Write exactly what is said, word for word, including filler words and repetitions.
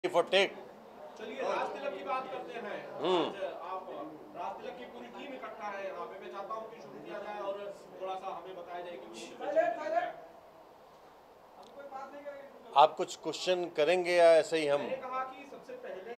For take. चलिए राज तिलक की बात करते हैं। आज आप राज तिलक की पूरी टीम इकट्ठा है यहाँ पे। मैं चाहता हूँ कि शुरू किया जाए और थोड़ा सा हमें बताया जाए कि आप कुछ क्वेश्चन करेंगे या ऐसे ही हम? मैंने कहा कि